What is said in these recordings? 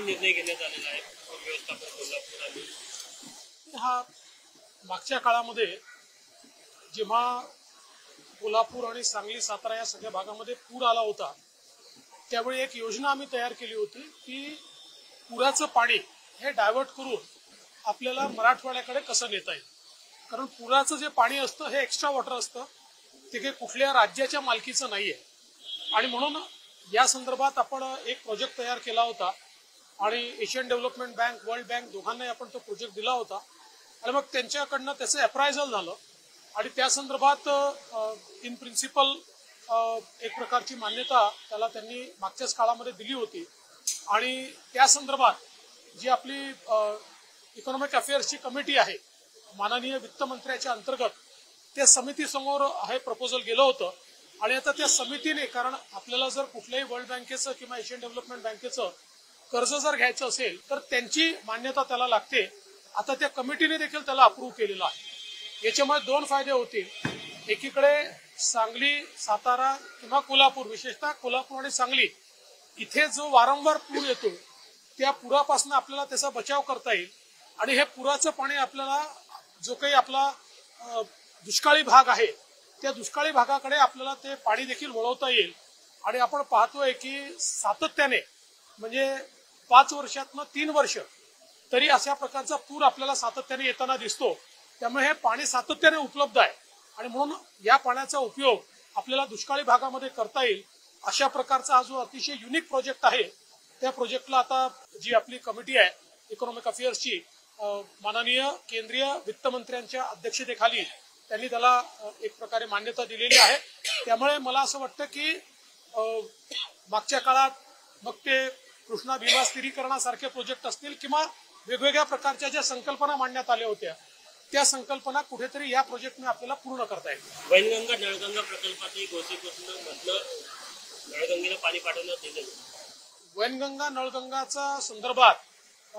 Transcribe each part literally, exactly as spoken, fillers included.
निर्णय घेण्यात आलेला आहे व्यवस्थापन कोल्हापूर आणि हा मागच्या काळामध्ये जेव्हा कोल्हापूर आणि सांगली सातारा या सगळ्या भागामध्ये पूर आला होता त्यावेळी एक योजना आम्ही तयार केली होती की पुराचं पाणी हे डायव्हर्ट करून आपल्याला मराठवाड्याकडे कसं नेता येईल. कारण पुराचं जे पाणी असतं हे एक्स्ट्रा वॉटर असतं, ते काही कुठल्या राज्याच्या मालकीचं नाहीये आणि म्हणून या संदर्भात आपण एक प्रोजेक्ट तयार केला होता आणि Asian development bank, world bank दोघांनाही आपण तो प्रोजेक्ट दिला होता आणि मग त्यांच्याकडनं त्याचं अप्रायझल झालं आणि त्या संदर्भात इन प्रिन्सिपल एक प्रकारची मान्यता त्याला त्यांनी मागच्याच काळामध्ये दिली होती आणि त्या संदर्भात जी आपली इकॉनॉमिक अफेअर्सची कमिटी आहे माननीय वित्तमंत्र्याच्या अंतर्गत त्या समितीसमोर हे प्रपोजल गेलं होतं आणि आता त्या समितीने, कारण आपल्याला जर कुठल्याही वर्ल्ड बँकेचं किंवा एशियन डेव्हलपमेंट बँकेचं कर्ज जर घ्यायचं असेल तर त्यांची मान्यता त्याला लागते. आता त्या कमिटीने देखील त्याला अप्रूव्ह केलेलं आहे. याच्यामुळे दोन फायदे होतील. एकीकडे सांगली, सातारा किंवा कोल्हापूर, विशेषतः कोल्हापूर आणि सांगली इथे जो वारंवार पूर येतो त्या पुरापासून आपल्याला त्याचा बचाव करता येईल आणि हे पुराचं पाणी आपल्याला जो काही आपला दुष्काळी भाग आहे त्या दुष्काळी भागाकडे आपल्याला ते पाणी देखील वळवता येईल. आणि आपण पाहतोय की सातत्याने म्हणजे पाच वर्षातनं तीन वर्ष तरी अशा प्रकारचा पूर आपल्याला सातत्याने येताना दिसतो. त्यामुळे हे पाणी सातत्याने उपलब्ध आहे आणि म्हणून या पाण्याचा उपयोग आपल्याला दुष्काळी भागामध्ये करता येईल. अशा प्रकारचा हा जो अतिशय युनिक प्रोजेक्ट आहे त्या प्रोजेक्टला आता जी आपली कमिटी आहे इकॉनॉमिक अफेअर्सची माननीय केंद्रीय वित्तमंत्र्यांच्या अध्यक्षतेखाली त्यांनी त्याला एक प्रकारे मान्यता दिलेली आहे. त्यामुळे मला असं वाटतं की मागच्या काळात मग ते कृष्णा भीमा स्थिरीकरणासारखे प्रोजेक्ट असतील किंवा वेगवेगळ्या प्रकारच्या ज्या संकल्पना मांडण्यात आल्या होत्या त्या संकल्पना कुठेतरी या प्रोजेक्टने आपल्याला पूर्ण करता येईल. वैनगंगा नळगंगा प्रकल्पाची घोषित नळगंगेला पाणी पाठवण्यात येईल. वैनगंगा नळगंगाच्या संदर्भात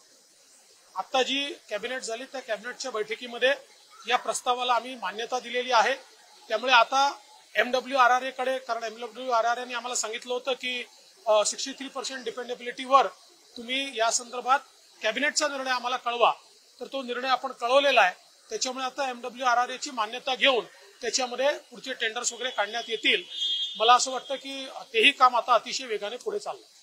आता जी कॅबिनेट झाली त्या कॅबिनेटच्या बैठकीमध्ये या प्रस्तावाला आम्ही मान्यता दिलेली आहे. त्यामुळे आता एमडब्ल्यू आर आर ए कडे, कारण एमडब्ल्यू आर आर एने आम्हाला सांगितलं होतं की सिक्स्टी थ्री पर्सेंट डिपेंडेबिलिटीवर तुम्ही या संदर्भात कॅबिनेटचा निर्णय आम्हाला कळवा, तर तो निर्णय आपण कळवलेला आहे. त्याच्यामुळे आता एमडब्ल्यू आर आर एची मान्यता घेऊन त्याच्यामध्ये पुढचे टेंडर्स वगैरे काढण्यात येतील. मला असं वाटतं की तेही काम आता अतिशय वेगाने पुढे चाललं.